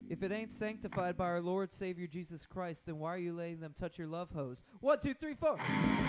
If it ain't sanctified by our Lord Savior Jesus Christ, then why are you letting them touch your love hose? 1, 2, 3, 4.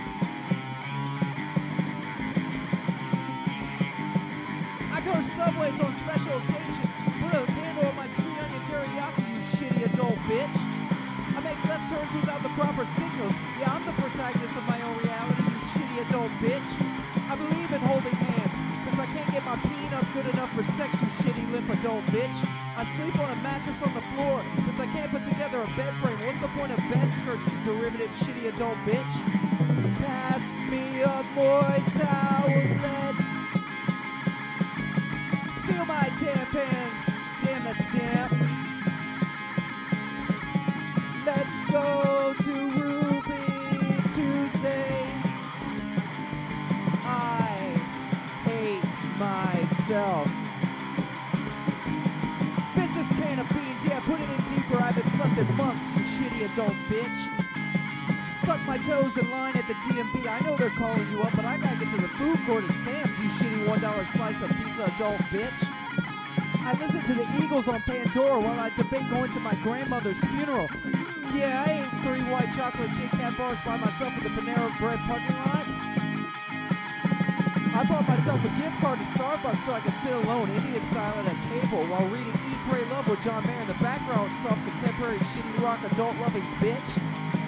I go to Subways on special occasions. Put a candle on my sweet onion teriyaki, you shitty adult bitch. I make left turns without the proper signals. Yeah, I'm the protagonist of my own reality, you shitty adult bitch. I believe in holding hands, cause I can't get my peen up good enough for sex, you shitty limp adult bitch. I sleep on a mattress on the floor, cause I can't put together a bed frame. What's the point of bed skirts, you derivative shitty adult bitch? Pass me a moist towelette. Feel my damp hands, damn that's damp. Let's go to Ruby Tuesdays. I hate myself. Business can of beans, yeah, put it in deeper. I've been slept in months, you shitty adult bitch. Suck my toes in line at the DMV. I know they're calling you up, but I gotta get to the food court at Sam's, you shitty $1 slice of pizza adult bitch. I listen to the Eagles on Pandora while I debate going to my grandmother's funeral. Yeah, I ate 3 white chocolate Kit Kat bars by myself at the Panera Bread parking lot. I bought myself a gift card to Starbucks so I could sit alone, Indian style, at a table while reading Eat, Pray, Love with John Mayer in the background, soft contemporary shitty rock adult-loving bitch.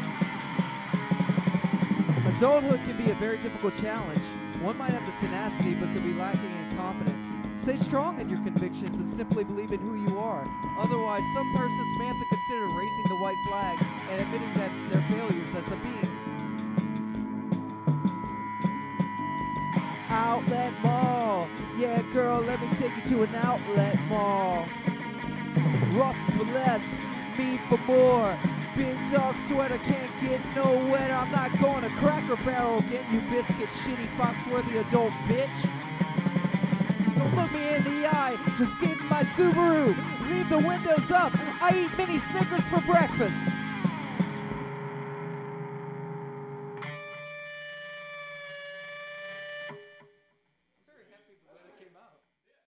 Adulthood can be a very difficult challenge. One might have the tenacity but could be lacking in confidence. Stay strong in your convictions and simply believe in who you are. Otherwise, some persons may have to consider raising the white flag and admitting that their failures as a being. Outlet mall. Yeah, girl, let me take you to an outlet mall. Ross for less, me for more. Big dog sweater can't get no wetter. I'm not going to Cracker Barrel again, you biscuit shitty Foxworthy adult bitch. Don't look me in the eye, just get in my Subaru. Leave the windows up, I eat mini Snickers for breakfast.